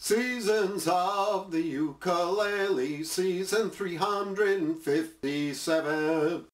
Seasons of the Ukulele, season 357.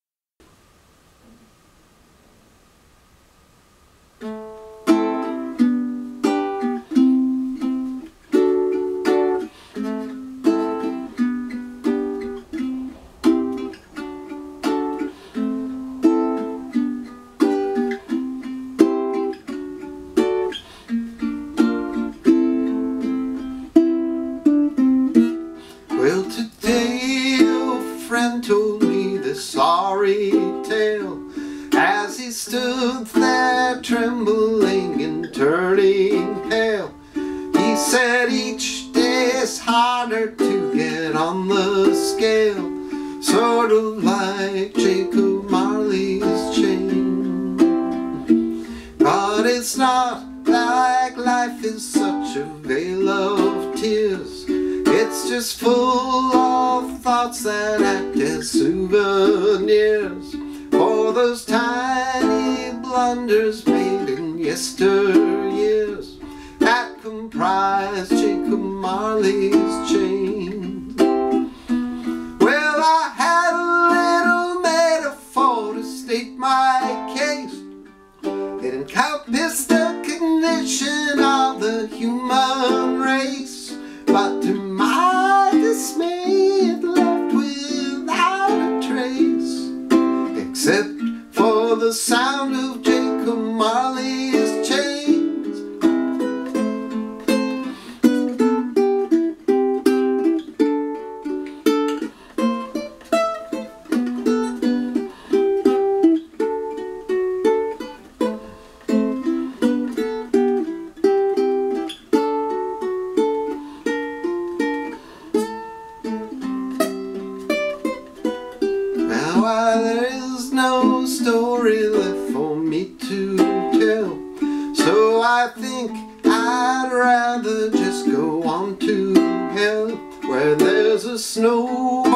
Well, today a friend told me this sorry tale as he stood there trembling and turning pale. He said each day is harder to get on the scale, sort of like Jacob Marley's chain. But it's not like life is such a veil of tears. It's just full of thoughts that act as souvenirs for those tiny blunders made in yesteryears that comprise Jacob Marley's chain. Well, I had a little metaphor to state my case. It encompassed the condition of the human race, but to my dismay it left without a trace, except for the sound of Jacob Marley's chains. Why, there is no story left for me to tell, so I think I'd rather just go on to hell, where there's a snow